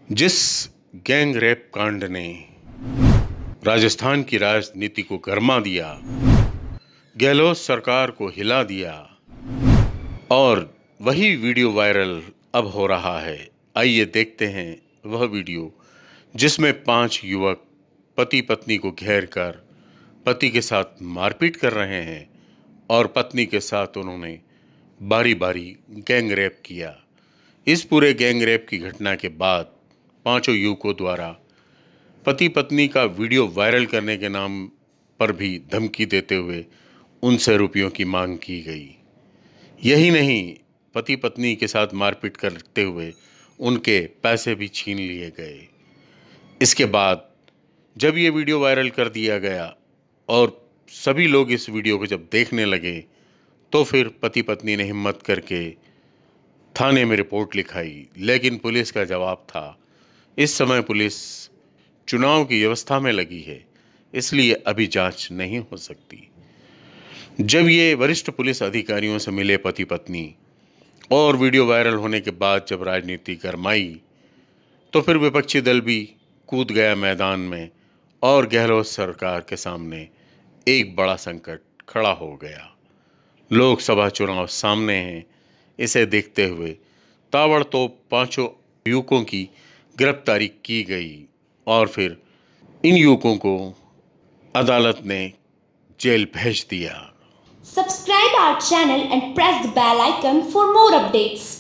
जिस gang rape कांड ने राजस्थान की राजनीति को गरमा दिया, गहलोत सरकार को हिला दिया और वही वीडियो वायरल अब हो रहा है। आइए देखते हैं वह वीडियो जिसमें 5 युवक पति पत्नी को घेर कर पति के साथ मारपीट कर रहे हैं और पत्नी के साथ उन्होंने बारी बारी गैंग रेप किया। इस पूरे गैंग रेप की घटना के बाद 5 युवकों द्वारा पति पत्नी का वीडियो वायरल करने के नाम पर भी धमकी देते हुए उनसे रुपयों की मांग की गई। यही नहीं, पति पत्नी के साथ मारपीट करते हुए उनके पैसे भी छीन लिए गए। इसके बाद जब ये वीडियो वायरल कर दिया गया और सभी लोग इस वीडियो को जब देखने लगे, तो फिर पति पत्नी ने हिम्मत करके थाने में रिपोर्ट लिखाई। लेकिन पुलिस का जवाब था, इस समय पुलिस चुनाव की व्यवस्था में लगी है, इसलिए अभी जांच नहीं हो सकती। जब ये वरिष्ठ पुलिस अधिकारियों से मिले पति पत्नी और वीडियो वायरल होने के बाद जब राजनीति गरमाई, तो फिर विपक्षी दल भी कूद गया मैदान में और गहलोत सरकार के सामने एक बड़ा संकट खड़ा हो गया। लोकसभा चुनाव सामने हैं, इसे देखते हुए ताबड़तोड़ 5 युवकों की गिरफ्तारी की गई और फिर इन युवकों को अदालत ने जेल भेज दिया। Subscribe our channel and press the bell icon for more updates.